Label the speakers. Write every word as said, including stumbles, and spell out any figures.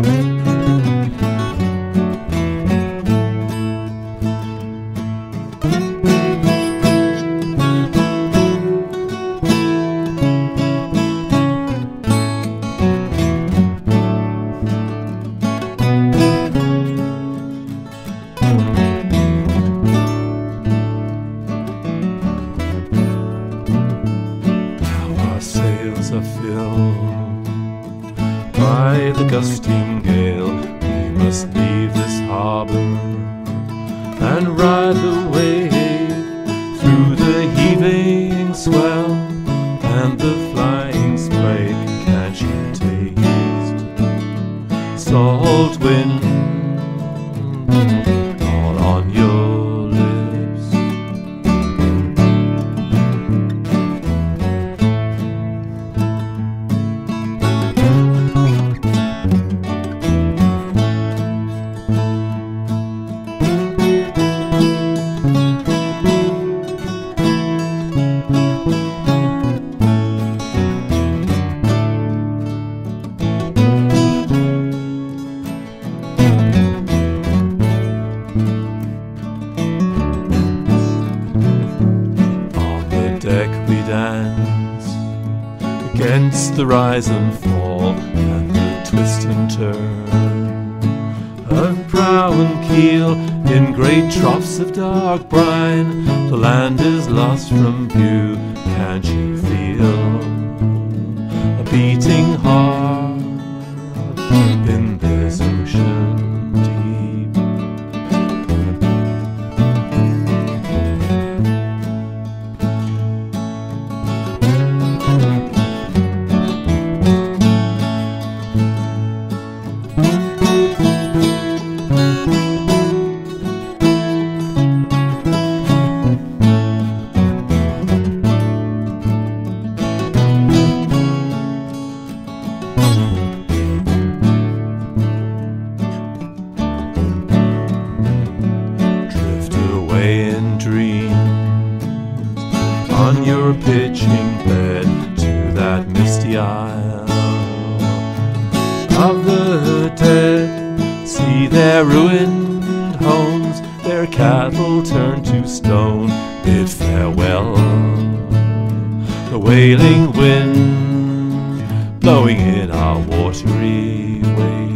Speaker 1: Sails are filled by the gusting gale. We must leave this harbour and ride the wave through the heaving swell and the flying spray. Can't you taste salt wind all on your lips? Deck we dance against the rise and fall and the twist and turn of prow and keel. In great troughs of dark brine, the land is lost from view. Can't you feel a beating heart in this ocean deep? In dreams on your pitching bed to that misty isle of the dead. See their ruined homes, their cattle turned to stone. Bid farewell, the wailing wind blowing in our watery waves.